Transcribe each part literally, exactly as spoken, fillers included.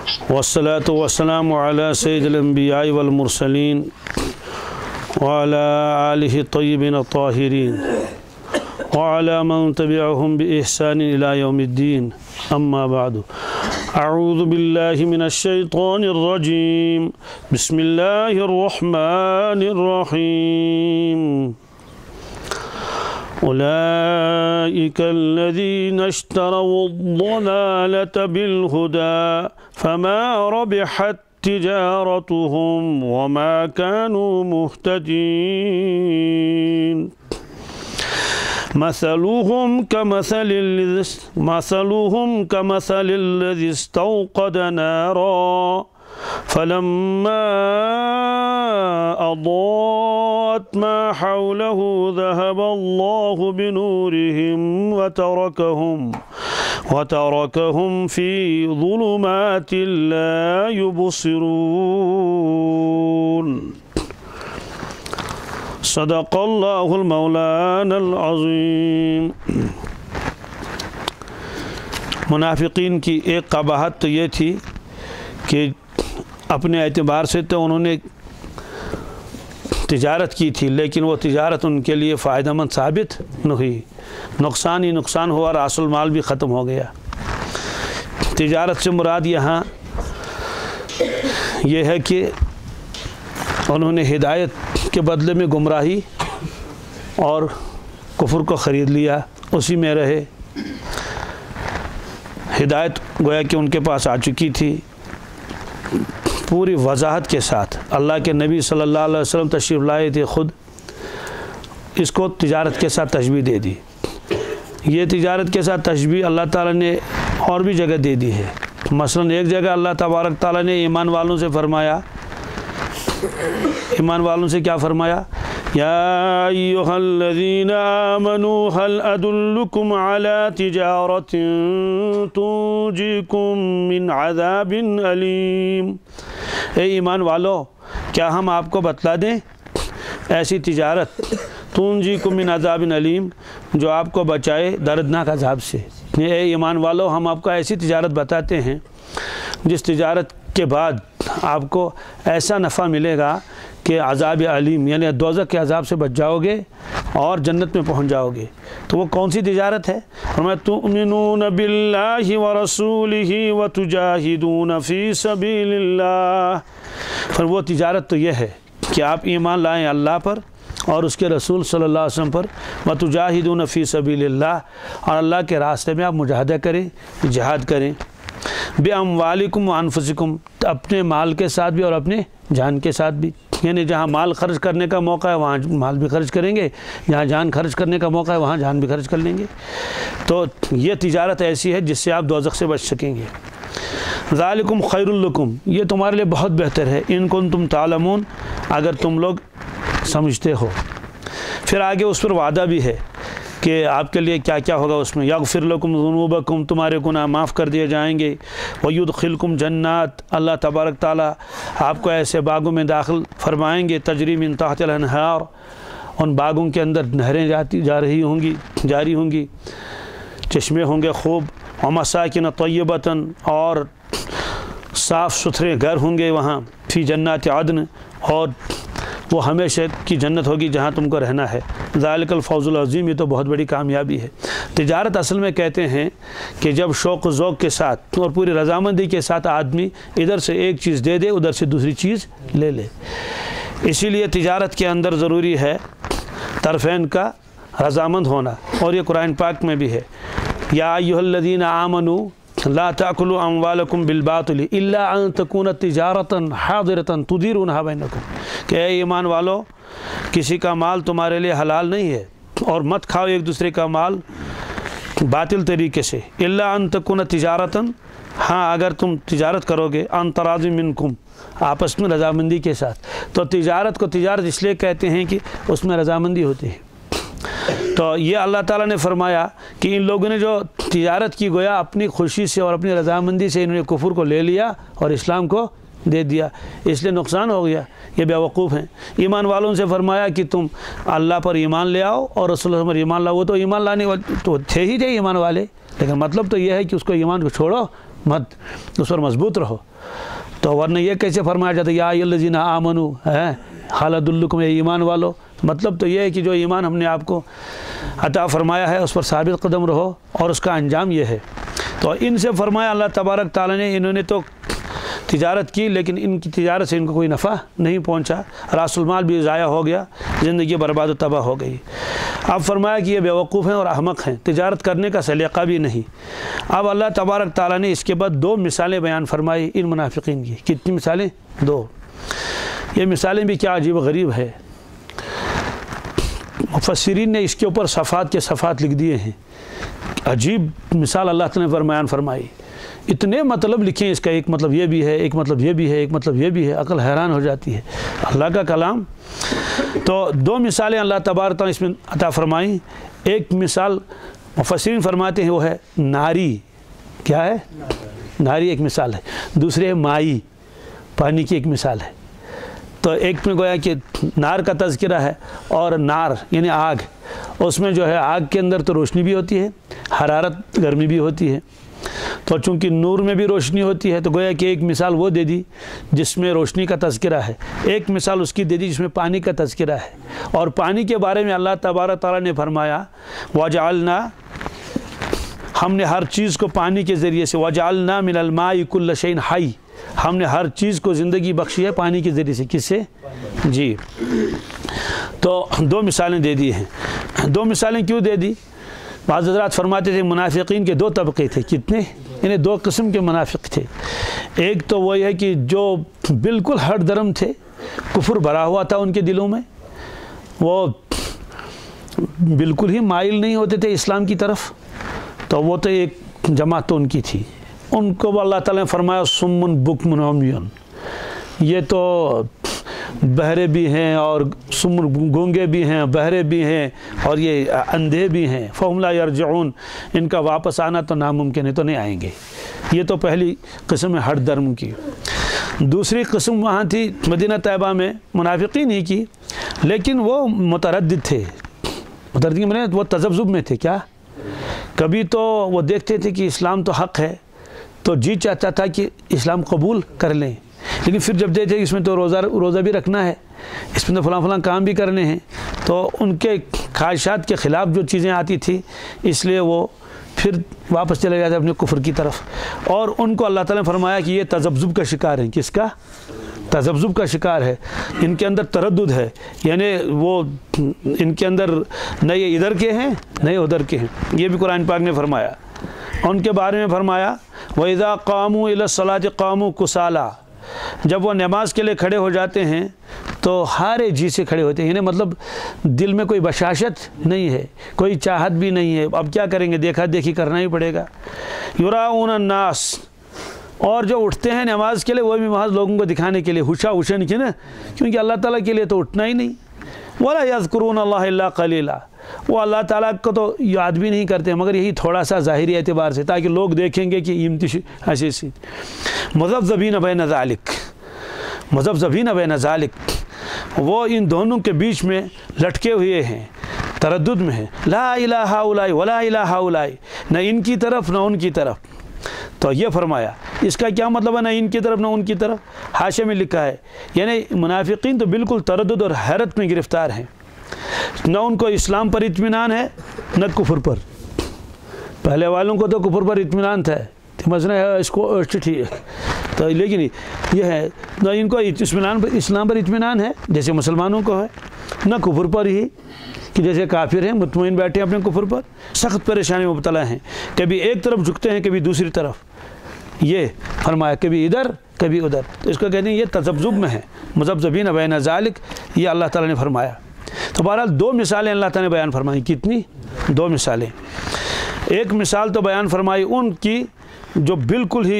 والصلاة والسلام على سيد الأنبياء والمرسلين وعلى آله الطيبين الطاهرين وعلى من تبعهم بإحسان إلى يوم الدين. أما بعد، أعوذ بالله من الشيطان الرجيم. بسم الله الرحمن الرحيم. أولئك الذين اشتروا الضلالة بالهدى فما ربحت تجارتهم وما كانوا مهتدين. مثلهم كمثل مثلهم كمثل الذي استوقد نارا فلما أضاءت ما حوله ذهب الله بنورهم وتركهم وتركهم في ظلمات لا يبصرون. صدق اللہ المولانا العظیم. منافقین کی ایک قباحت تو یہ تھی کہ اپنے اعتبار سے تو انہوں نے تجارت کی تھی، لیکن وہ تجارت ان کے لیے فائدہ مند ثابت نہ ہوئی، نقصان ہی نقصان ہوا اور اصل مال بھی ختم ہو گیا. تجارت سے مراد یہاں یہ ہے کہ انہوں نے ہدایت کے بدلے میں گمراہی اور کفر کو خرید لیا، اسی میں رہے. ہدایت گویا کہ ان کے پاس آ چکی تھی پوری وضاحت کے ساتھ. اللہ کے نبی صلی اللہ علیہ وسلم تشریف لائے تھے، خود اس کو تجارت کے ساتھ تشبیہ دے دی. یہ تجارت کے ساتھ تشبیہ اللہ تعالیٰ نے اور بھی جگہ دے دی ہے. مثلا ایک جگہ اللہ تبارک تعالیٰ نے ایمان والوں سے فرمایا، ایمان والوں سے کیا فرمایا؟ یا ایھا الذین آمنوا هل ادلکم علی تجارۃ تنجیکم من عذاب علیم. اے ایمان والو، کیا ہم آپ کو بتلا دیں ایسی تجارت تنجیکم من عذاب علیم جو آپ کو بچائے دردناک عذاب سے. اے ایمان والو، ہم آپ کو ایسی تجارت بتاتے ہیں جس تجارت کے بعد آپ کو ایسا نفع ملے گا کہ عذاب علیم یعنی دوزخ کے عذاب سے بچ جاؤ گے اور جنت میں پہنچ جاؤ گے. تو وہ کون سی تجارت ہے؟ فرمایا تؤمنون باللہ ورسولہ وتجاہدون فی سبیل اللہ. پھر وہ تجارت تو یہ ہے کہ آپ ایمان لائیں اللہ پر اور اس کے رسول صلی اللہ علیہ وسلم پر، وتجاہدون فی سبیل اللہ، اور اللہ کے راستے میں آپ مجاہدہ کریں، جہاد کریں. بِأَمْوَالِكُمْ وَأَنفُسِكُمْ، اپنے مال کے ساتھ بھی اور اپنے جان کے ساتھ بھی. یعنی جہاں مال خرچ کرنے کا موقع ہے وہاں مال بھی خرچ کریں گے، جہاں جان خرچ کرنے کا موقع ہے وہاں جان بھی خرچ کر لیں گے. تو یہ تجارت ایسی ہے جس سے آپ دوزخ سے بچ سکیں گے. ذَلِكُمْ خَيْرٌ لَكُمْ، یہ تمہارے لیے بہت بہتر ہے. اِن كُنتُمْ تَعْلَمُونَ، اگر تم لوگ سمجھتے ہو. پھر آگے اس پر وعدہ بھی ہے کہ آپ کے لیے کیا کیا ہوگا اس میں. یغفر لکم ذنوبکم، تمہارے گناہ معاف کر دیے جائیں گے. ویدخلکم جنات، اللہ تبارک تعالیٰ آپ کو ایسے باغوں میں داخل فرمائیں گے. تجری من تحت الانہار، ان باغوں کے اندر نہریں جاتی جا رہی ہوں گی جاری ہوں گی، چشمے ہوں گے خوب. ومساکن طیبۃ، اور صاف ستھرے گھر ہوں گے وہاں. فی جنات عدن، اور وہ ہمیشہ کی جنت ہوگی جہاں تم کو رہنا ہے. ذالک الفوز العظیم، یہ تو بہت بڑی کامیابی ہے. تجارت اصل میں کہتے ہیں کہ جب شوق و ذوق کے ساتھ اور پوری رضامندی کے ساتھ آدمی ادھر سے ایک چیز دے دے ادھر سے دوسری چیز لے لے. اسی لیے تجارت کے اندر ضروری ہے طرفین کا رضامند ہونا، اور یہ قرآن پاک میں بھی ہے. یا ایھا الذین آمنوا لا تأکلوا اموالکم بالباطل الا ان تکون تجارۃ حاضرۃ تدیرونھا بینکم، کہ اے ایمان والو، کسی کا مال تمہارے لیے حلال نہیں ہے اور مت کھاؤ ایک دوسرے کا مال باطل طریقے سے. الا ان تکون تجارۃ، ہاں اگر تم تجارت کرو گے، ان تراض منکم، آپس میں رضامندی کے ساتھ. تو تجارت کو تجارت اس لیے کہتے ہیں کہ اس میں رضامندی ہوتی ہے. تو یہ اللہ تعالیٰ نے فرمایا کہ ان لوگوں نے جو تجارت کی گویا اپنی خوشی سے اور اپنی رضامندی سے انہوں نے کفر کو لے لیا اور اسلام کو دے دیا، اس لیے نقصان ہو گیا. یہ بیوقوف ہیں. ایمان والوں سے فرمایا کہ تم اللہ پر ایمان لے آؤ اور رسول اللہ پر ایمان لاؤ. وہ تو ایمان لانے والے تو تھے ہی تھے ایمان والے، لیکن مطلب تو یہ ہے کہ اس کو ایمان کو چھوڑو मत, उस पर मजबूत रहो। तो वरना ये कैसे फरमाया जाता है या अय्युहल्लज़ीना आमनू है हल अदुल्लुकुम, ये ईमान वालों, मतलब तो ये है कि जो ईमान हमने आपको अता फरमाया है उस पर साबित कदम रहो, और उसका अंजाम ये है। तो इनसे फरमाया अल्लाह तबारक ताला ने, इन्होंने तो तिजारत की लेकिन इनकी तिजारत से इनको कोई नफ़ा नहीं पहुंचा, रासुल माल भी ज़ाया हो गया, ज़िंदगी बर्बाद तबाह हो गई। अब फरमाया कि ये बेवकूफ़ हैं और अहमक हैं, तिजारत करने का सलीक़ा भी नहीं। अब अल्लाह तबारक ताला ने इसके बाद दो मिसालें बयान फरमाई इन मुनाफिकीन की। कितनी मिसालें? दो। ये मिसालें भी क्या अजीब गरीब है, मुफस्सिरीन ने इसके ऊपर सफ़ात के सफ़ात लिख दिए हैं। अजीब मिसाल अल्लाह ताला ने फरमायान फरमाई, इतने मतलब लिखे इसका, एक मतलब ये भी है, एक मतलब ये भी है, एक मतलब ये भी है, अकल हैरान हो जाती है अल्लाह का कलाम। तो दो मिसालें अल्लाह तबारक ताला इसमें अता फरमाई। एक मिसाल मुफस्सिरीन फरमाते हैं वो है नारी, क्या है? नारी एक मिसाल है। दूसरे है माई, पानी की एक मिसाल है। तो एक में गोया कि नार का तज़किरा है, और नार यानी आग, उसमें जो है आग के अंदर तो रोशनी भी होती है, हरारत गर्मी भी होती है। तो चूँकि नूर में भी रोशनी होती है, तो गोया कि एक मिसाल वो दे दी जिसमें रोशनी का तज़किरा है, एक मिसाल उसकी दे दी जिसमें पानी का तज़किरा है। और पानी के बारे में अल्लाह तबारक ताला ने फरमाया वजअलना, हमने हर चीज़ को पानी के ज़रिए से, वजअलना मिनल माई कुल्ल शैइन हई, हमने हर चीज़ को ज़िंदगी बख्शी है पानी के ज़रिए से। किससे? जी। तो दो मिसालें दे दी हैं। दो मिसालें क्यों दे दी? बाज़ हज़रात फरमाते थे मुनाफिकीन के दो तबके थे। कितने? यानी दो किस्म के मुनाफिक थे। एक तो वही है कि जो बिल्कुल हर धर्म थे, कुफ्र भरा हुआ था उनके दिलों में, वो बिल्कुल ही माइल नहीं होते थे इस्लाम की तरफ। तो वो तो एक जमात तो उनकी थी, उनको अल्लाह ताला ने फरमाया सुम्मुन बुकमुन उम्युन, ये तो बहरे भी हैं और सुम्मुन गूंगे भी हैं, बहरे भी हैं और ये अंधे भी हैं। फहुम ला यरजिऊन, इनका वापस आना तो नामुमकिन है, तो नहीं आएंगे। ये तो पहली किस्म है हर धर्म की। दूसरी किस्म वहाँ थी मदीना तैयबा में, मुनाफिकीन ही की, लेकिन वो मुतरद्दिद थे। मुतरद्दिद मैंने वो तज़ब्ज़ुब में थे। क्या? कभी तो वो देखते थे कि इस्लाम तो हक़ है, तो जी चाहता था कि इस्लाम कबूल कर लें, लेकिन फिर जब देखते इसमें तो रोज़ा रोज़ा भी रखना है, इसमें तो फ़लाँ फ़लाँ काम भी करने हैं, तो उनके ख्वाहिशात के ख़िलाफ़ जो चीज़ें आती थी, इसलिए वो फिर वापस चले जाते अपने कुफ्र की तरफ। और उनको अल्लाह ताला ने फरमाया कि ये तज़ब्ज़ुब का शिकार है। किसका? तज़ब्ज़ुब का शिकार है। इनके अंदर तरद्दुद है, यानी वो इनके अंदर न ये इधर के हैं न ये उधर के हैं। ये भी कुरान पाक ने फरमाया। उनके बारे में फरमाया वइज़ा क़ामू इला सलाति क़ामू कुसाला, जब वो नमाज के लिए खड़े हो जाते हैं तो हारे जी से खड़े होते हैं, यानी मतलब दिल में कोई बशाशत नहीं है, कोई चाहत भी नहीं है, अब क्या करेंगे, देखा देखी करना ही पड़ेगा। युराऊन अन्नास, और जो उठते हैं नमाज के लिए वो भी महज लोगों को दिखाने के लिए, हुशा हुशन की ना, क्योंकि अल्लाह ताला के लिए तो उठना ही नहीं। वला यज़कुरून अल्लाह इल्ला क़लीला, वो अल्लाह ताला को तो याद भी नहीं करते, मगर यही थोड़ा सा ज़ाहिरी एतबार से, ताकि लोग देखेंगे कि इम्तिश ऐसी सी मुज़ब्ज़बीन बैन ज़ालिक, मुज़ब्ज़बीन बैन ज़ालिक, वो इन दोनों के बीच में लटके हुए हैं, तरद्दुद में है। ला इलाहा उलाई वला इलाहा उलाई, न इनकी तरफ न उनकी तरफ। तो ये फरमाया, इसका क्या मतलब है, ना इनकी तरफ ना उनकी तरफ? हाशिया में लिखा है यानी मुनाफिकीन तो बिल्कुल तरद्दुद और हैरत में गिरफ़्तार हैं, न उनको इस्लाम पर इत्मीनान है न कुफ्र पर। पहले वालों को तो कुफ्र पर इत्मीनान था, समझना है इसको ठीक है, तो लेकिन ये है न इनको इत्मीनान पर, इस्लाम पर इत्मीनान है जैसे मुसलमानों को है, न कुफ्र पर ही कि जैसे काफिर हैं मुतमईन बैठे अपने कुफ्र पर, सख्त परेशानी में मुब्तला हैं, कभी एक तरफ झुकते हैं कभी दूसरी तरफ। ये फरमाया कभी इधर कभी उधर, तो इसको कहते हैं ये तज़ब्ज़ुब में है, मुज़ब्ज़बीन बैन ज़ालिक, ये अल्लाह ताला ने फरमाया। तो बहरहाल दो मिसालें अल्लाह ताला ने बयान फरमाई। कितनी? दो मिसालें। एक मिसाल तो बयान फरमाई उनकी जो बिल्कुल ही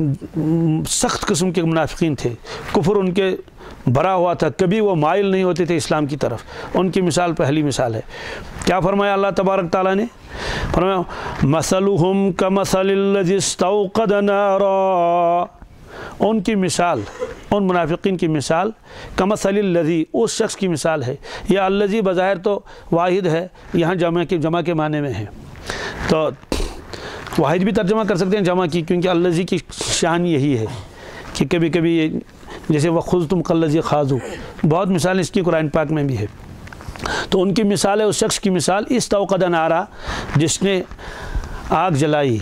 सख्त किस्म के मुनाफिकीन थे, कुफ्र उनके भरा हुआ था, कभी वो माइल नहीं होते थे इस्लाम की तरफ। उनकी मिसाल पहली मिसाल है। क्या फरमाया अल्लाह तबारक ताला ने? फरमाया मसलुहुम कमसलिल्लज़ी इस्तौक़द नारा, उनकी मिसाल, उन मुनाफिकीन की मिसाल कमसलिल्लज़ी, उस शख्स की मिसाल है। यह अल्लज़ी बज़ाहिर तो वाहिद है, यहाँ जमा के जमा के माने में है, तो واحد بھی ترجمہ کر سکتے ہیں جمع کی، کیونکہ الذی کی شان یہی ہے کہ کبھی کبھی جیسے وَخُذْتُمْ كَالَّذِي خَاضُوا، بہت مثال اس کی قرآن پاک میں بھی ہے۔ تو ان کی مثال ہے اس شخص کی مثال استوقد نارا، جس نے آگ جلائی۔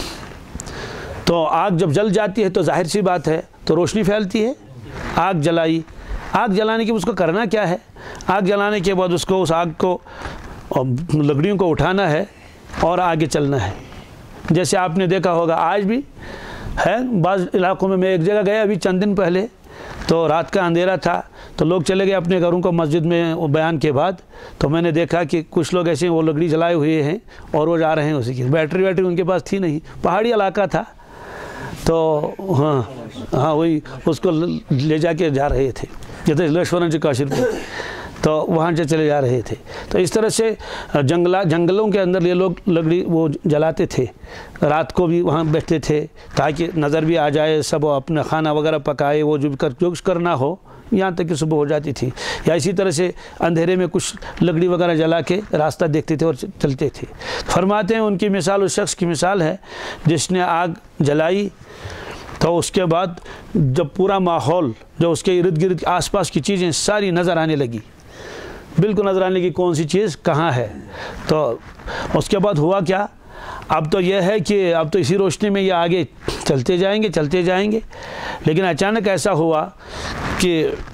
تو آگ جب جل جاتی ہے تو ظاہر سی بات ہے تو روشنی پھیلتی ہے۔ آگ جلائی، آگ جلانے کے اس کو کرنا کیا ہے؟ آگ جلانے کے بعد اس کو اس آگ کو لکڑیوں کو اٹھانا ہے اور آگے چلنا ہے۔ جیسے آپ نے دیکھا ہوگا آج بھی ہے بعض علاقوں میں، میں ایک جگہ گیا ابھی چند دن پہلے، تو رات کا اندھیرا تھا تو لوگ چلے گئے اپنے گھروں کو مسجد میں بیان کے بعد، تو میں نے دیکھا کہ کچھ لوگ ایسے وہ لکڑی جلائے ہوئے ہیں اور وہ جا رہے ہیں اسی کی، بیٹری بیٹری ان کے پاس تھی نہیں، پہاڑی علاقہ تھا، تو ہاں ہاں وہی اس کو لے جا کے جا رہے تھے، جیسے لشورن جی کاشر پور، تو وہاں سے چلے جا رہے تھے۔ تو اس طرح سے جنگلا جنگلوں کے اندر یہ لوگ لکڑی وہ جلاتے تھے، رات کو بھی وہاں بیٹھتے تھے تاکہ نظر بھی آ جائے، سب اپنا کھانا وغیرہ پکائے، وہ جو کر جو کچھ کرنا ہو، یہاں تک کہ صبح ہو جاتی تھی۔ یا اسی طرح سے اندھیرے میں کچھ لکڑی وغیرہ جلا کے راستہ دیکھتے تھے اور چلتے تھے۔ فرماتے ہیں ان کی مثال اس شخص کی مثال ہے جس نے آگ جلائی، تو اس کے بعد جب پورا ماحول جو اس کے ارد گرد آس پاس کی چیزیں ساری نظر آنے لگی، بالکل نظر آنے کی کون سی چیز کہاں ہے، تو اس کے بعد ہوا کیا؟ اب تو یہ ہے کہ اب تو اسی روشنی میں یہ آگے چلتے جائیں گے چلتے جائیں گے، لیکن اچانک ایسا ہوا کہ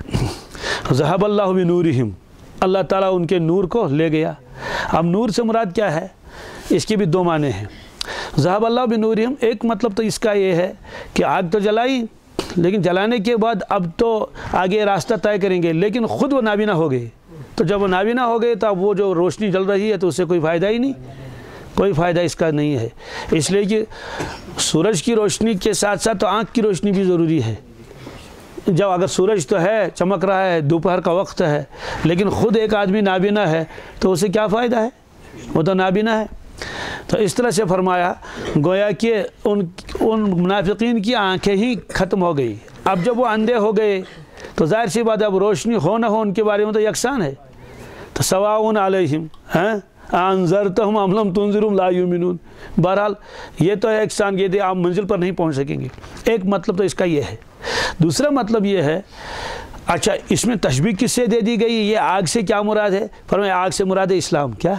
ذہب اللہ بنورہم، اللہ تعالیٰ ان کے نور کو لے گیا۔ اب نور سے مراد کیا ہے؟ اس کے بھی دو معنی ہیں۔ ذہب اللہ بنورہم، ایک مطلب تو اس کا یہ ہے کہ آگ تو جلائی، لیکن جلانے کے بعد اب تو آگے راستہ طے کریں گے، لیکن خود وہ نابینا ہو گئے۔ تو جب وہ نابینا ہو گئے تو اب وہ جو روشنی جل رہی ہے تو اس سے کوئی فائدہ ہی نہیں، کوئی فائدہ اس کا نہیں ہے۔ اس لیے کہ سورج کی روشنی کے ساتھ ساتھ تو آنکھ کی روشنی بھی ضروری ہے۔ جب اگر سورج تو ہے چمک رہا ہے، دوپہر کا وقت ہے، لیکن خود ایک آدمی نابینا ہے تو اسے کیا فائدہ ہے؟ وہ تو نابینا ہے۔ تو اس طرح سے فرمایا گویا کہ ان ان منافقین کی آنکھیں ہی ختم ہو گئی۔ اب جب وہ اندھے ہو گئے تو ظاہر سی بات ہے اب روشنی ہو نہ ہو ان کے بارے میں تو یکساں ہے۔ تو سواء علیہم انذرتہم ام لم تنذرہم لا یؤمنون، بہرحال یہ تو ایک سان یہ دے آپ منزل پر نہیں پہنچ سکیں گے۔ ایک مطلب تو اس کا یہ ہے۔ دوسرا مطلب یہ ہے، اچھا اس میں تشبیہ کس سے دے دی گئی؟ یہ آگ سے کیا مراد ہے؟ فرمایا آگ سے مراد ہے اسلام۔ کیا؟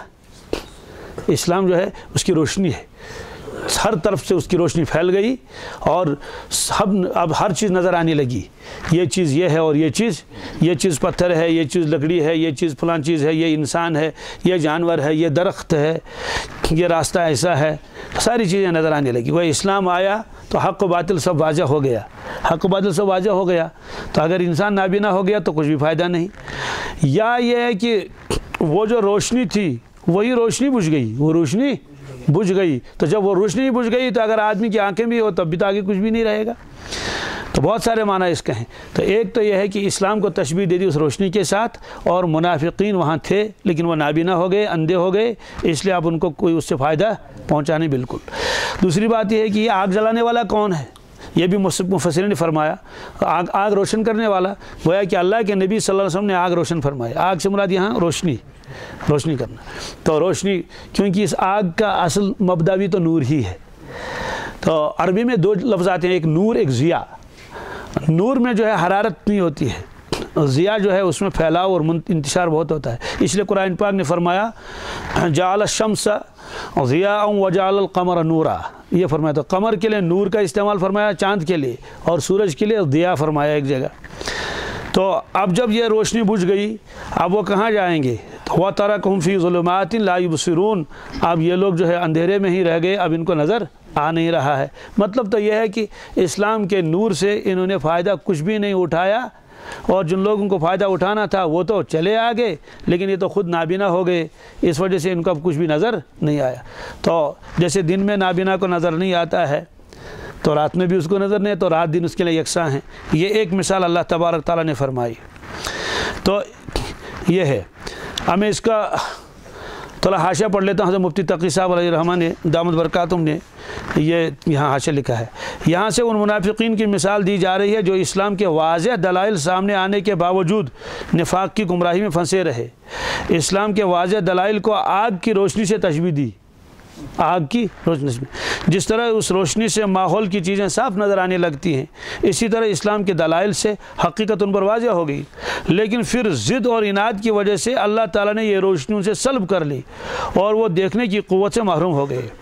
اسلام جو ہے اس کی روشنی ہے، ہر طرف سے اس کی روشنی پھیل گئی اور سب اب ہر چیز نظر آنے لگی، یہ چیز یہ ہے اور یہ چیز یہ چیز پتھر ہے، یہ چیز لکڑی ہے، یہ چیز فلان چیز ہے، یہ انسان ہے، یہ جانور ہے، یہ درخت ہے، یہ راستہ ایسا ہے، ساری چیزیں نظر آنے لگی۔ وہ اسلام آیا تو حق و باطل سب واضح ہو گیا، حق و باطل سب واضح ہو گیا۔ تو اگر انسان نابینا ہو گیا تو کچھ بھی فائدہ نہیں۔ یا یہ ہے کہ وہ جو روشنی تھی وہی روشنی بجھ گئی، وہ روشنی بجھ گئی، تو جب وہ روشنی بجھ گئی تو اگر آدمی کی آنکھیں بھی ہو تب بھی تو آگے کچھ بھی نہیں رہے گا۔ تو بہت سارے معنی اس کے ہیں۔ تو ایک تو یہ ہے کہ اسلام کو تشبیہ دے دی اس روشنی کے ساتھ، اور منافقین وہاں تھے لیکن وہ نابینا ہو گئے، اندھے ہو گئے، اس لیے اب ان کو کوئی اس سے فائدہ پہنچا نہیں بالکل۔ دوسری بات یہ ہے کہ یہ آگ جلانے والا کون ہے؟ یہ بھی مفسرین نے فرمایا آگ آگ روشن کرنے والا، گویا کہ اللہ کے نبی صلی اللہ علیہ وسلم نے آگ روشن فرمایا۔ آگ سے مراد یہاں روشنی روشنی کرنا، تو روشنی کیونکہ اس آگ کا اصل مبدا بھی تو نور ہی ہے۔ تو عربی میں دو لفظ آتے ہیں، ایک نور ایک ضیاء۔ نور میں جو ہے حرارت نہیں ہوتی ہے، ضیاء جو ہے اس میں پھیلاؤ اور انتشار بہت ہوتا ہے۔ اس لیے قرآن پاک نے فرمایا جعل الشمس ضیاء وجعل القمر نورا، یہ فرمایا۔ تو قمر کے لیے نور کا استعمال فرمایا، چاند کے لیے، اور سورج کے لیے ضیاء فرمایا ایک جگہ۔ تو اب جب یہ روشنی بجھ گئی اب وہ کہاں جائیں گے؟ وَتَرَكُهُمْ فِي ظُلُمَاتٍ لَا يُبْصِرُونَ، اب یہ لوگ جو ہے اندھیرے میں ہی رہ گئے، اب ان کو نظر آ نہیں رہا ہے۔ مطلب تو یہ ہے کہ اسلام کے نور سے انہوں نے فائدہ کچھ بھی نہیں اٹھایا، اور جن لوگوں کو فائدہ اٹھانا تھا وہ تو چلے آگے، لیکن یہ تو خود نابینا ہو گئے، اس وجہ سے ان کو اب کچھ بھی نظر نہیں آیا۔ تو جیسے دن میں نابینا کو نظر نہیں آتا ہے تو رات میں بھی اس کو نظر نہیں، تو رات دن اس کے لیے یکساں ہیں۔ یہ ایک مثال اللہ تبارک تعالیٰ نے فرمائی۔ تو یہ ہے، اب میں اس کا تھوڑا حاشیہ پڑھ لیتا ہوں۔ حضرت مفتی تقی صاحب علیہ الرحمٰن نے دامت برکاتہم نے یہ یہاں حاشیہ لکھا ہے۔ یہاں سے ان منافقین کی مثال دی جا رہی ہے جو اسلام کے واضح دلائل سامنے آنے کے باوجود نفاق کی گمراہی میں پھنسے رہے۔ اسلام کے واضح دلائل کو آگ کی روشنی سے تشبیہ دی، آگ کی روشنی میں، جس طرح اس روشنی سے ماحول کی چیزیں صاف نظر آنے لگتی ہیں، اسی طرح اسلام کے دلائل سے حقیقت ان پر واضح ہو گئی، لیکن پھر ضد اور عناد کی وجہ سے اللہ تعالیٰ نے یہ روشنی ان سے سلب کر لی اور وہ دیکھنے کی قوت سے محروم ہو گئے۔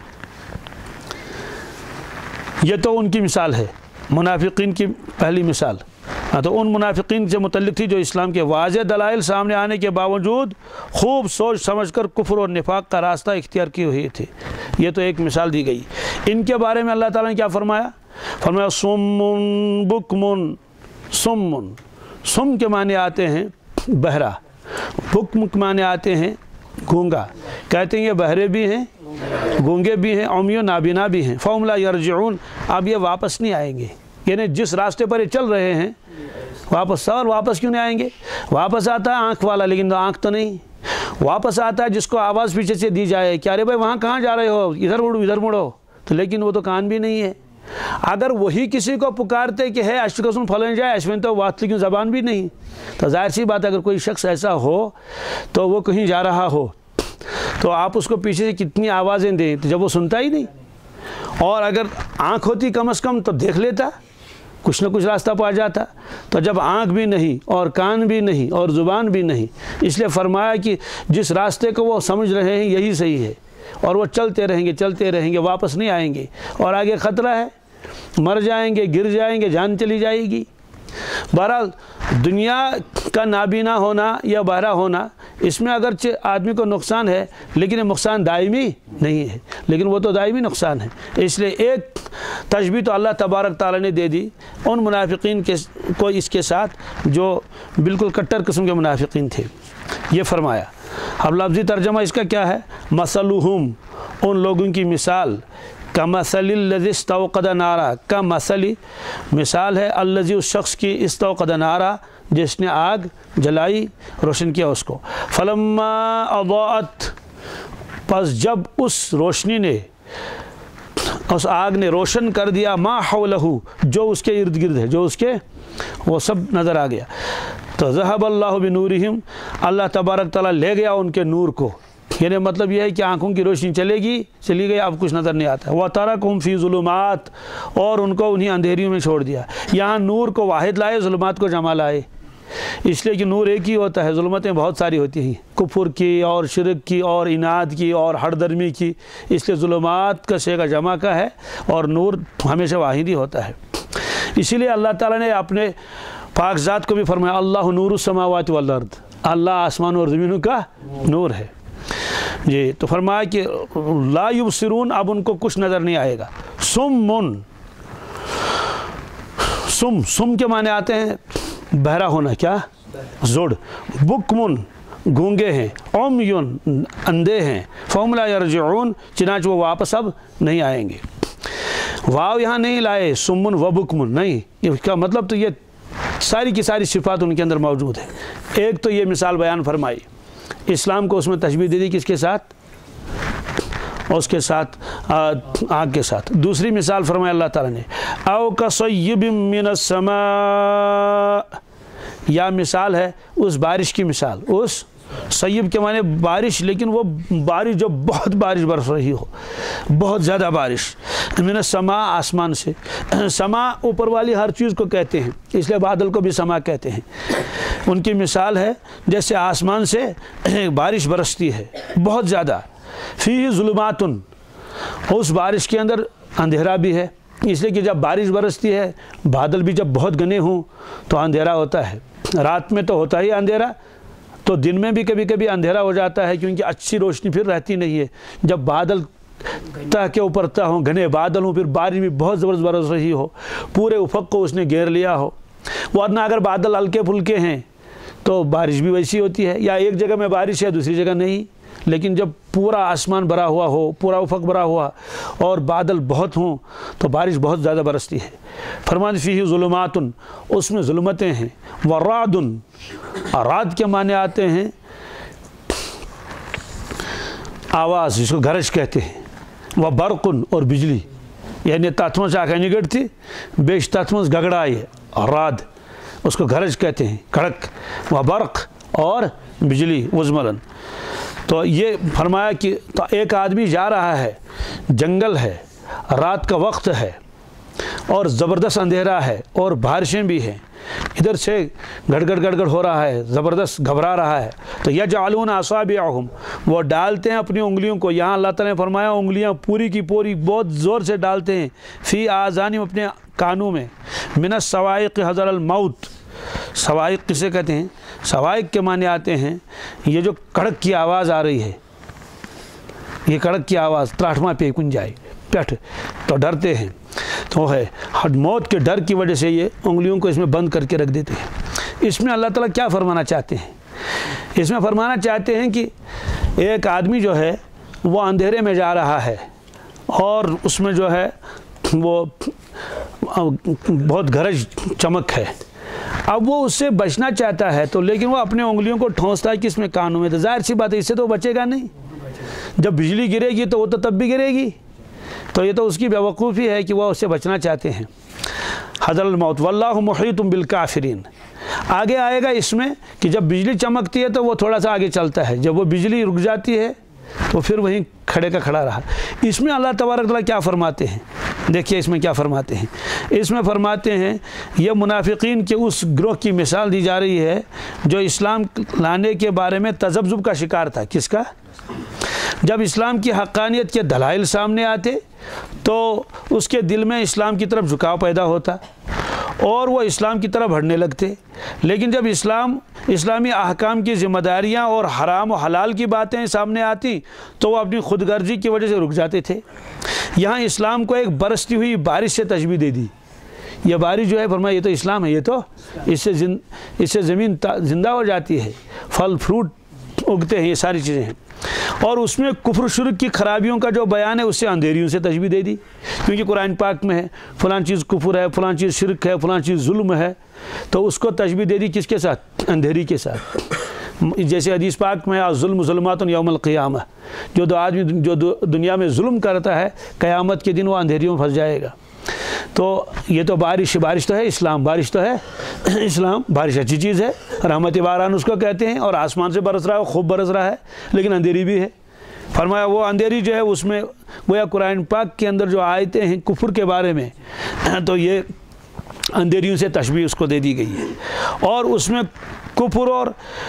یہ تو ان کی مثال ہے، منافقین کی پہلی مثال۔ ہاں، تو ان منافقین سے متعلق تھی جو اسلام کے واضح دلائل سامنے آنے کے باوجود خوب سوچ سمجھ کر کفر اور نفاق کا راستہ اختیار کیے ہوئے تھے۔ یہ تو ایک مثال دی گئی۔ ان کے بارے میں اللہ تعالیٰ نے کیا فرمایا؟ فرمایا صم بکم۔ صم صم کے معنی آتے ہیں بہرا، بکم کے معنی آتے ہیں گونگا۔ کہتے ہیں یہ بہرے بھی ہیں، گونگے بھی ہیں، عمی و نابینا بھی ہیں۔ فَهُمْ لَا يَرْجِعُونَ، اب یہ واپس نہیں آئیں گے، یعنی جس راستے پر یہ چل رہے ہیں واپس، اور واپس کیوں نہیں آئیں گے؟ واپس آتا ہے آنکھ والا، لیکن آنکھ تو نہیں۔ واپس آتا ہے جس کو آواز پیچھے سے دی جائے کہ ارے بھائی وہاں کہاں جا رہے ہو، ادھر مڑو ادھر مڑو، تو لیکن وہ تو کان بھی نہیں ہے۔ اگر وہی کسی کو پکارتے کہ ہے اشکسن پھلن جائے اشون تو واسطے کی زبان بھی نہیں، تو ظاہر سی بات ہے اگر کوئی شخص ایسا ہو تو وہ کہیں جا رہا ہو تو آپ اس کو پیچھے سے کتنی آوازیں دیں تو جب وہ سنتا ہی نہیں، اور اگر آنکھ ہوتی کم از کم تو دیکھ لیتا، کچھ نہ کچھ راستہ پا جاتا۔ تو جب آنکھ بھی نہیں اور کان بھی نہیں اور زبان بھی نہیں، اس لیے فرمایا کہ جس راستے کو وہ سمجھ رہے ہیں یہی صحیح ہے، اور وہ چلتے رہیں گے چلتے رہیں گے، واپس نہیں آئیں گے، اور آگے خطرہ ہے، مر جائیں گے، گر جائیں گے، جان چلی جائے گی۔ بہرحال دنیا کا نابینا ہونا یا بہرا ہونا، اس میں اگرچہ آدمی کو نقصان ہے لیکن یہ نقصان دائمی نہیں ہے، لیکن وہ تو دائمی نقصان ہے۔ اس لیے ایک تشبیہ تو اللہ تبارک تعالیٰ نے دے دی ان منافقین کے کو اس کے ساتھ جو بالکل کٹر قسم کے منافقین تھے۔ یہ فرمایا، اب لفظی ترجمہ اس کا کیا ہے؟ مثلہم، ان لوگوں کی مثال، کمثل الذی استوقد نارا، کا مثلی مثال ہے الذی، اس شخص کی استوقد نارا جس نے آگ جلائی، روشن کیا اس کو، فلما اضاءت، پس جب اس روشنی نے، اس آگ نے روشن کر دیا ما حولہ، جو اس کے ارد گرد ہے، جو اس کے وہ سب نظر آ گیا، تو ذہب اللہ بنورہم، اللہ تبارک تعالیٰ لے گیا ان کے نور کو، یعنی مطلب یہ ہے کہ آنکھوں کی روشنی چلے گی چلی گئی، اب کچھ نظر نہیں آتا۔ وَتَرَكُهُمْ فِي ظُلُمَاتٍ، اور ان کو انہی اندھیریوں میں چھوڑ دیا۔ یہاں نور کو واحد لائے، ظلمات کو جمع لائے، اس لیے کہ نور ایک ہی ہوتا ہے، ظلمتیں بہت ساری ہوتی ہیں، کفر کی اور شرک کی اور عناد کی اور ہر درمی کی، اس لیے ظلمات کا صیغہ جمع کا ہے اور نور ہمیشہ واحد ہی ہوتا ہے۔ اسی لیے اللہ تعالیٰ نے اپنے پاک ذات کو بھی فرمایا اللہ نور السماوات والارض، اللہ آسمان اور زمینوں کا نور ہے۔ جی، تو فرمایا کہ لا یبصرون، اب ان کو کچھ نظر نہیں آئے گا۔ سمن، سم سم کے معنی آتے ہیں بہرا ہونا، کیا؟ زڑ، بکمن، گونگے ہیں، عمیون، اندھے ہیں، فہم لا یرجعون، چنانچہ وہ واپس اب نہیں آئیں گے۔ واو یہاں نہیں لائے، سمن و بکمن نہیں، اس کا مطلب تو یہ ساری کی ساری صفات ان کے اندر موجود ہے۔ ایک تو یہ مثال بیان فرمائی، اسلام کو اس میں تشبیہ دے دی کس کے ساتھ؟ اس کے ساتھ آگ کے ساتھ۔ دوسری مثال فرمایا اللہ تعالیٰ نے، او کصیب من السماء، یا مثال ہے اس بارش کی مثال، اس سیب کے معنی بارش، لیکن وہ بارش جو بہت بارش برس رہی ہو، بہت زیادہ بارش، من السماء، آسمان سے۔ سما اوپر والی ہر چیز کو کہتے ہیں، اس لیے بادل کو بھی سما کہتے ہیں۔ ان کی مثال ہے جیسے آسمان سے بارش برستی ہے بہت زیادہ، فیہ ظلمات، اس بارش کے اندر اندھیرا بھی ہے، اس لیے کہ جب بارش برستی ہے، بادل بھی جب بہت گھنے ہوں تو اندھیرا ہوتا ہے، رات میں تو ہوتا ہی اندھیرا، تو دن میں بھی کبھی کبھی اندھیرا ہو جاتا ہے، کیونکہ اچھی روشنی پھر رہتی نہیں ہے۔ جب بادل تہ کے اوپر تہ ہوں، گھنے بادل ہوں، پھر بارش بھی بہت زبردست برس رہی ہو، پورے افق کو اس نے گھیر لیا ہو، ورنہ اگر بادل ہلکے پھلکے ہیں تو بارش بھی ویسی ہوتی ہے، یا ایک جگہ میں بارش ہے دوسری جگہ نہیں، لیکن جب پورا آسمان بھرا ہوا ہو، پورا افق بھرا ہوا اور بادل بہت ہوں تو بارش بہت زیادہ برستی ہے۔ فرمان فیہ ظلمات، اس میں ظلمتیں ہیں، ورعد، رعد کے معنی آتے ہیں آواز، جس کو گرج کہتے ہیں، وہ برق، اور بجلی، یعنی تاتمس آکھیں نگڑتی بیش تاتمس گگڑائی ہے، رعد اس کو گرج کہتے ہیں، کڑک، وہ برق اور بجلی، وزملن۔ تو یہ فرمایا کہ تو ایک آدمی جا رہا ہے، جنگل ہے، رات کا وقت ہے اور زبردست اندھیرا ہے اور بارشیں بھی ہیں، ادھر سے گڑ گڑ گڑ گڑ ہو رہا ہے، زبردست گھبرا رہا ہے، تو یجعلون اصابعہم، وہ ڈالتے ہیں اپنی انگلیوں کو، یہاں اللہ تعالیٰ نے فرمایا انگلیاں پوری کی پوری بہت زور سے ڈالتے ہیں، فی آذانہم، اپنے کانوں میں، من الصواعق حذر الموت، صواعق کسے کہتے ہیں؟ صواعق کے معنی آتے ہیں یہ جو کڑک کی آواز آ رہی ہے، یہ کڑک کی آواز تراٹھواں پہ کن جائے پیٹھ، تو ڈرتے ہیں، تو ہے موت کے ڈر کی وجہ سے یہ انگلیوں کو اس میں بند کر کے رکھ دیتے ہیں۔ اس میں اللہ تعالیٰ کیا فرمانا چاہتے ہیں؟ اس میں فرمانا چاہتے ہیں کہ ایک آدمی جو ہے وہ اندھیرے میں جا رہا ہے اور اس میں جو ہے وہ بہت گرج چمک ہے، اب وہ اس سے بچنا چاہتا ہے تو لیکن وہ اپنے انگلیوں کو ٹھونستا ہے کس میں؟ کانوں میں، تو ظاہر سی بات ہے اس سے تو بچے گا نہیں، جب بجلی گرے گی تو وہ تو تب بھی گرے گی، تو یہ تو اس کی بیوقوفی ہے کہ وہ اس سے بچنا چاہتے ہیں۔ حذر الموت واللہ محیط بالکافرین، آگے آئے گا اس میں کہ جب بجلی چمکتی ہے تو وہ تھوڑا سا آگے چلتا ہے، جب وہ بجلی رک جاتی ہے تو پھر وہیں کھڑے کا کھڑا رہا۔ اس میں اللہ تبارک تعالیٰ کیا فرماتے ہیں؟ دیکھیے اس میں کیا فرماتے ہیں، اس میں فرماتے ہیں یہ منافقین کے اس گروہ کی مثال دی جا رہی ہے جو اسلام لانے کے بارے میں تذبذب کا شکار تھا۔ کس کا؟ جب اسلام کی حقانیت کے دلائل سامنے آتے تو اس کے دل میں اسلام کی طرف جھکاؤ پیدا ہوتا اور وہ اسلام کی طرف بڑھنے لگتے، لیکن جب اسلام اسلامی احکام کی ذمہ داریاں اور حرام و حلال کی باتیں سامنے آتی تو وہ اپنی خود غرضی کی وجہ سے رک جاتے تھے۔ یہاں اسلام کو ایک برستی ہوئی بارش سے تشبیہ دے دی، یہ بارش جو ہے فرمایا یہ تو اسلام ہے، یہ تو اس سے اس سے زمین زندہ ہو جاتی ہے، پھل فروٹ اگتے ہیں، یہ ساری چیزیں ہیں، اور اس میں کفر شرک کی خرابیوں کا جو بیان ہے اس سے اندھیریوں سے تشبیہ دے دی، کیونکہ قرآن پاک میں ہے فلاں چیز کفر ہے، فلاں چیز شرک ہے، فلاں چیز ظلم ہے، تو اس کو تشبیہ دے دی کس کے ساتھ؟ اندھیری کے ساتھ۔ جیسے حدیث پاک میں ظلم ظلمات یوم القیامہ، جو دو آدمی جو دنیا میں ظلم کرتا ہے قیامت کے دن وہ اندھیریوں میں پھنس جائے گا۔ تو یہ تو بارش بارش تو ہے اسلام، بارش تو ہے اسلام، بارش اچھی چیز ہے، رحمت باران اس کو کہتے ہیں، اور آسمان سے برس رہا ہے، خوب برس رہا ہے، لیکن اندھیری بھی ہے۔ فرمایا وہ اندھیری جو ہے اس میں گویا قرآن پاک کے اندر جو آیتیں ہیں کفر کے بارے میں، تو یہ اندھیریوں سے تشبیہ اس کو دے دی گئی ہے، اور اس میں کفر اور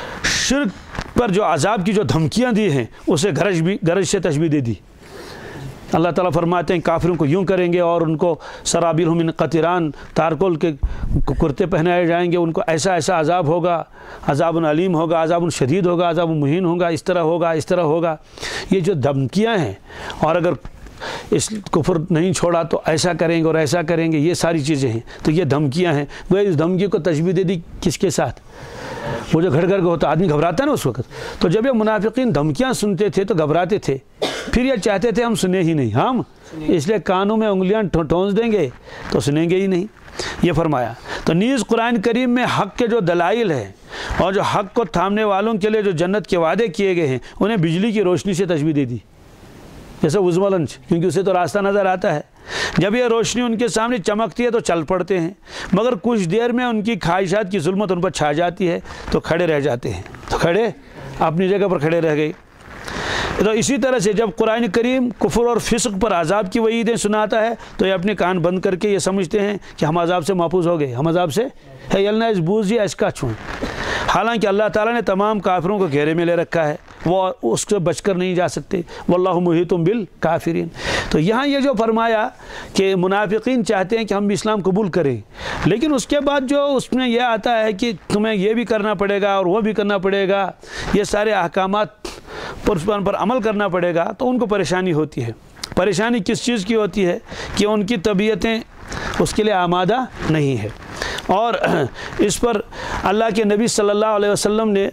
شرک پر جو عذاب کی جو دھمکیاں دی ہیں اسے گرج بھی گرج سے تشبیہ دے دی۔ اللہ تعالیٰ فرماتے ہیں کافروں کو یوں کریں گے اور ان کو سرابیلہم من قطران، تارکول کے کرتے پہنائے جائیں گے، ان کو ایسا ایسا عذاب ہوگا، عذاب علیم ہوگا، عذاب شدید ہوگا، عذاب مہین ہوگا، اس طرح ہوگا، اس طرح ہوگا۔ یہ جو دھمکیاں ہیں، اور اگر اس کفر نہیں چھوڑا تو ایسا کریں گے اور ایسا کریں گے، یہ ساری چیزیں ہیں، تو یہ دھمکیاں ہیں۔ وہ اس دھمکی کو تشبیہ دے دی کس کے ساتھ؟ وہ جو گھڑ گھڑ ہوتا آدمی گھبراتا ہے نا اس وقت، تو جب یہ منافقین دھمکیاں سنتے تھے تو گھبراتے تھے، پھر یہ چاہتے تھے ہم سنیں ہی نہیں، ہم اس لیے کانوں میں انگلیاں ٹھونس دیں گے تو سنیں گے ہی نہیں، یہ فرمایا۔ تو نیز قرآن کریم میں حق کے جو دلائل ہیں اور جو حق کو تھامنے والوں کے لیے جو جنت کے وعدے کیے گئے ہیں انہیں بجلی کی روشنی سے تشبیہ دے دی، جیسے وزملنچ، کیونکہ اسے تو راستہ نظر آتا ہے، جب یہ روشنی ان کے سامنے چمکتی ہے تو چل پڑتے ہیں، مگر کچھ دیر میں ان کی خواہشات کی ظلمت ان پر چھا جاتی ہے تو کھڑے رہ جاتے ہیں، تو کھڑے اپنی جگہ پر کھڑے رہ گئے۔ تو اسی طرح سے جب قرآن کریم کفر اور فسق پر عذاب کی وعیدیں سناتا ہے تو یہ اپنے کان بند کر کے یہ سمجھتے ہیں کہ ہم عذاب سے محفوظ ہو گئے، ہم عذاب سے ہے یلنا اس بوجھ یا اس کا چھوئیں، حالانکہ اللہ تعالیٰ نے تمام کافروں کو گھیرے میں لے رکھا ہے، وہ اس سے بچ کر نہیں جا سکتے، واللہ محیط بالکافرین۔ تو یہاں یہ جو فرمایا کہ منافقین چاہتے ہیں کہ ہم بھی اسلام قبول کریں، لیکن اس کے بعد جو اس میں یہ آتا ہے کہ تمہیں یہ بھی کرنا پڑے گا اور وہ بھی کرنا پڑے گا، یہ سارے احکامات پر پر عمل کرنا پڑے گا، تو ان کو پریشانی ہوتی ہے۔ پریشانی کس چیز کی ہوتی ہے؟ کہ ان کی طبیعتیں اس کے لیے آمادہ نہیں ہے، اور اس پر اللہ کے نبی صلی اللہ علیہ وسلم نے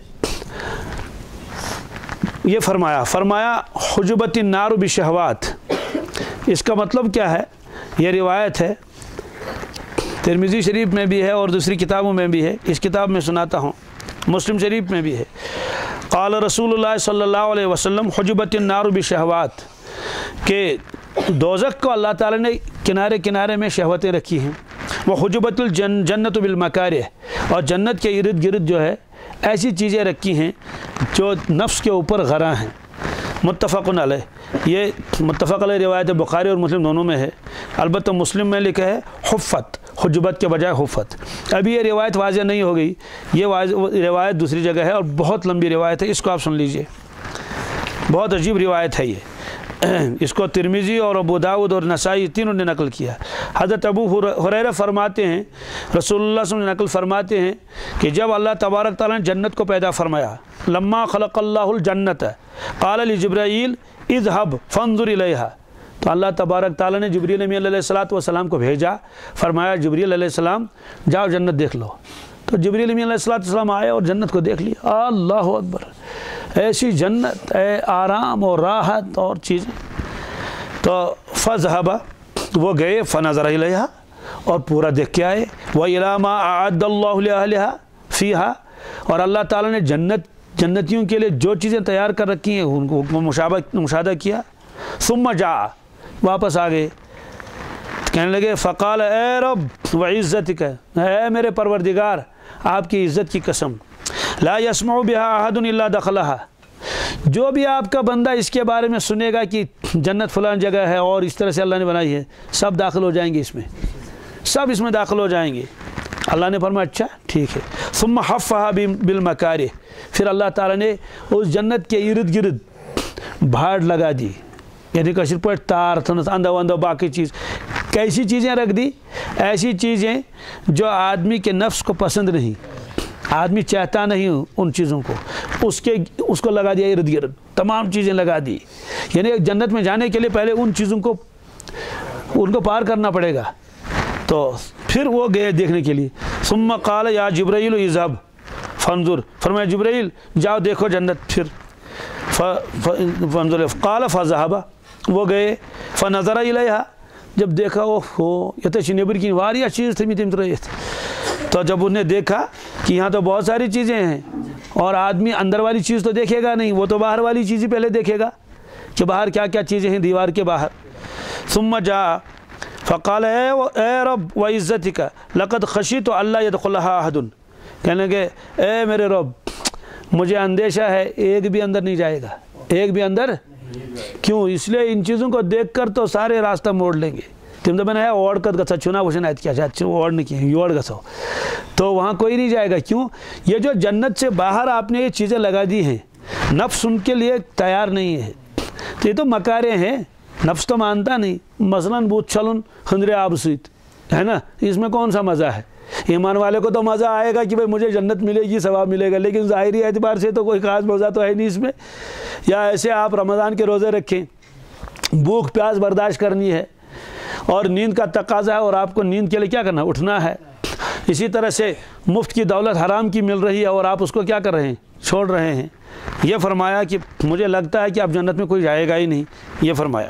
یہ فرمایا فرمایا حجبت النار بشہوات۔ اس کا مطلب کیا ہے؟ یہ روایت ہے، ترمذی شریف میں بھی ہے اور دوسری کتابوں میں بھی ہے، اس کتاب میں سناتا ہوں، مسلم شریف میں بھی ہے۔ قال رسول اللہ صلی اللہ علیہ وسلم حجبت النار بشہوات، کہ دوزخ کو اللہ تعالیٰ نے کنارے کنارے میں شہوتیں رکھی ہیں، وہ حجبت الجنت بالمکارہ، اور جنت کے ارد گرد جو ہے ایسی چیزیں رکھی ہیں جو نفس کے اوپر غرا ہیں۔ متفق علیہ، یہ متفق علیہ روایت بخاری اور مسلم دونوں میں ہے، البتہ مسلم میں لکھا ہے حفت، حجبت کے بجائے حفت۔ ابھی یہ روایت واضح نہیں ہو گئی، یہ روایت دوسری جگہ ہے اور بہت لمبی روایت ہے، اس کو آپ سن لیجئے، بہت عجیب روایت ہے یہ۔ اس کو ترمذی اور ابو داؤد اور نسائی تینوں نے نقل کیا۔ حضرت ابو ہریرہ فرماتے ہیں رسول اللہ صلی اللہ علیہ وسلم نے نقل فرماتے ہیں کہ جب اللہ تبارک تعالیٰ نے جنت کو پیدا فرمایا، لما خلق اللہ الجنت قال لجبرائیل اذهب فانظر الیہا، تو اللہ تبارک تعالیٰ نے جبریل امین علیہ الصلوۃ والسلام کو بھیجا، فرمایا جبریل علیہ السلام جاؤ جنت دیکھ لو۔ تو جبریل امین علیہ الصلوۃ والسلام آئے اور جنت کو دیکھ لیا، اللہ اکبر، ایسی جنت، اے آرام اور راحت اور چیزیں۔ تو فذهب، وہ گئے، فنظر الیہا، اور پورا دیکھ کے آئے، وَإِلَىٰ مَا أَعَدَّ اللَّهُ لِأَهْلِهَا فِيهَا، اور اللہ تعالیٰ نے جنت جنتیوں کے لیے جو چیزیں تیار کر رکھی ہیں ان کو مشاہدہ کیا۔ ثم جاء، واپس آ گئے، کہنے لگے فقال اے رب وعزتک، اے میرے پروردگار آپ کی عزت کی قسم، لا يسمع بها احد الا دخلها، جو بھی آپ کا بندہ اس کے بارے میں سنے گا کہ جنت فلان جگہ ہے اور اس طرح سے اللہ نے بنائی ہے، سب داخل ہو جائیں گے اس میں، سب اس میں داخل ہو جائیں گے۔ اللہ نے فرمایا اچھا ٹھیک ہے۔ ثم حفها بالمکارہ، پھر اللہ تعالیٰ نے اس جنت کے ارد گرد بھاڑ لگا دی، یعنی کشر پہ تار تھنس اندو اندو باقی چیز، کیسی چیزیں رکھ دی؟ ایسی چیزیں جو آدمی کے نفس کو پسند نہیں، آدمی چاہتا نہیں ان چیزوں کو، اس کے اس کو لگا دیا ارد گرد، تمام چیزیں لگا دی، یعنی جنت میں جانے کے لیے پہلے ان چیزوں کو ان کو پار کرنا پڑے گا۔ تو پھر وہ گئے دیکھنے کے لیے۔ ثم قال یا جبرائیل اذهب فانظر، فرمایا جبرائیل جاؤ دیکھو جنت، پھر فانظر، قال فذهب، وہ گئے، فنظر الیہا، جب دیکھا اوہ ہو یہ تو نیبر کی واریاہ چیز تھی تم ترایت، تو جب انہیں دیکھا کہ یہاں تو بہت ساری چیزیں ہیں اور آدمی اندر والی چیز تو دیکھے گا نہیں، وہ تو باہر والی چیز ہی پہلے دیکھے گا کہ باہر کیا کیا چیزیں ہیں دیوار کے باہر۔ ثم جاء فقال اے اے رب وعزتک لقد خشیت اللہ يدخلها احد، کہنے لگے اے میرے رب مجھے اندیشہ ہے ایک بھی اندر نہیں جائے گا، ایک بھی اندر، کیوں؟ اس لیے ان چیزوں کو دیکھ کر تو سارے راستہ موڑ لیں گے، تم دپان ہے اوڑ کر گھا چنا وچنا کیا اچھا اوڑ نہیں کیا یوڑ گھو، تو وہاں کوئی نہیں جائے گا۔ کیوں؟ یہ جو جنت سے باہر آپ نے یہ چیزیں لگا دی ہیں، نفس ان کے لیے تیار نہیں ہے، تو یہ تو مکارے ہیں، نفس تو مانتا نہیں، مثلا بوت چھلن خندرے آب سیت ہے نا، اس میں کون سا مزہ ہے؟ ایمان والے کو تو مزہ آئے گا کہ بھائی مجھے جنت ملے گی، ثواب ملے گا، لیکن ظاہری اعتبار سے تو کوئی خاص مزہ تو ہے نہیں اس میں۔ یا ایسے آپ رمضان کے روزے رکھیں، بھوک پیاس برداشت کرنی ہے اور نیند کا تقاضا ہے اور آپ کو نیند کے لیے کیا کرنا، اٹھنا ہے، اسی طرح سے مفت کی دولت حرام کی مل رہی ہے اور آپ اس کو کیا کر رہے ہیں، چھوڑ رہے ہیں۔ یہ فرمایا کہ مجھے لگتا ہے کہ اب جنت میں کوئی جائے گا ہی نہیں، یہ فرمایا۔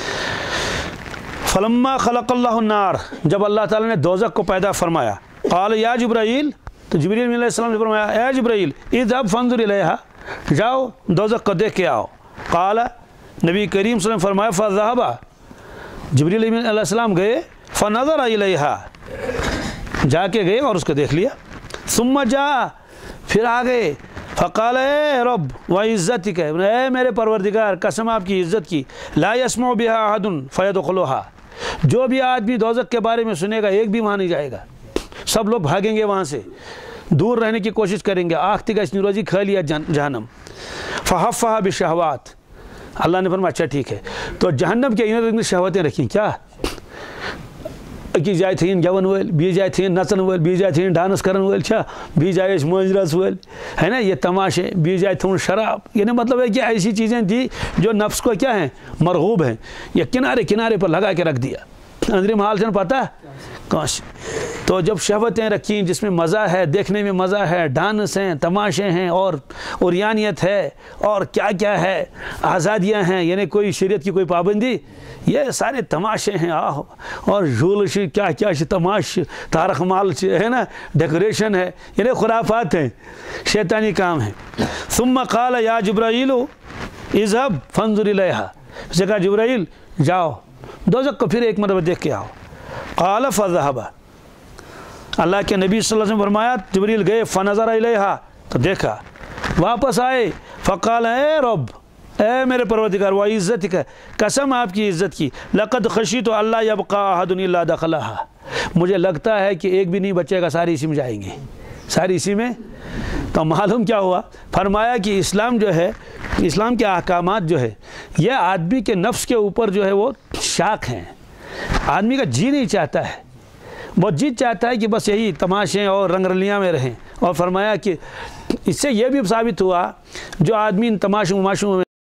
فلما خلق اللہ النار، جب اللہ تعالیٰ نے دوزخ کو پیدا فرمایا، قال یا جبرائیل، تو جبریل علیہ السلام نے فرمایا اے جبرائیل اذهب فانظر الیہا، جاؤ دوزخ کو دیکھ کے آؤ۔ قال، نبی کریم صلی اللہ علیہ وسلم فرمایا فذهب، جبریل علیہ السلام گئے، فنظر الیہا، جا کے گئے اور اس کو دیکھ لیا۔ ثم جاء، پھر آ گئے، فقال اے رب وعزتک، اے میرے پروردگار قسم آپ کی عزت کی، لا يسمع بها احد فيدخلها، جو بھی آدمی دوزخ کے بارے میں سنے گا ایک بھی وہاں نہیں جائے گا، سب لوگ بھاگیں گے وہاں سے، دور رہنے کی کوشش کریں گے، آختی کا اسنی روزی کھا لیا جہنم۔ فحفها بالشہوات، اللہ نے فرمایا اچھا ٹھیک ہے، تو جہنم کے ارد شہوتیں رکھیں، کیا أكي جاي تين جوان ول بي جاي تين نچن ول بي جاي تين ڈانس کرن ول چھا بي جاي موجرس ول ہے نا یہ تماشے بي جاي تھون شراب یعنی مطلب ہے کہ ایسی چیزیں تھی جو نفس کو کیا ہیں مرغوب ہیں یہ کنارے کنارے پر لگا کے رکھ دیا اندری محال سے پتہ کاش تو جب شہوتیں رکھیں جس میں مزہ ہے دیکھنے میں مزہ ہے ڈانس ہیں تماشے ہیں اور اوریانیت ہے اور کیا کیا ہے آزادیاں ہیں یعنی کوئی شریعت کی کوئی پابندی یہ سارے تماشے ہیں آہ اور جھولش کیا کیا تماش تارخ مال ہے نا ڈیکوریشن ہے یعنی خرافات ہیں شیطانی کام ہیں ثم قال یا جبرائیل اذهب فانظر الیہا اسے کہا جبرائیل جاؤ دوزخ کو پھر ایک مرتبہ دیکھ کے آؤ قال فذهب اللہ کے نبی صلی اللہ علیہ وسلم فرمایا جبریل گئے فنظر الیہا تو دیکھا واپس آئے، فقال اے رب، اے میرے پروردگار، وہ عزت کا قسم آپ کی عزت کی، لقد خشیت اللہ یبقى احد الا دخلها، مجھے لگتا ہے کہ ایک بھی نہیں بچے گا، ساری اسی میں جائیں گے، ساری اسی میں۔ تو معلوم کیا ہوا؟ فرمایا کہ اسلام جو ہے، اسلام کے احکامات جو ہے، یہ آدمی کے نفس کے اوپر جو ہے وہ شاق ہیں، آدمی کا جی نہیں چاہتا ہے، وہ جی چاہتا ہے کہ بس یہی تماشے اور رنگ رلیاں میں رہیں۔ اور فرمایا کہ اس سے یہ بھی ثابت ہوا جو آدمی ان تماشوں وماشوں میں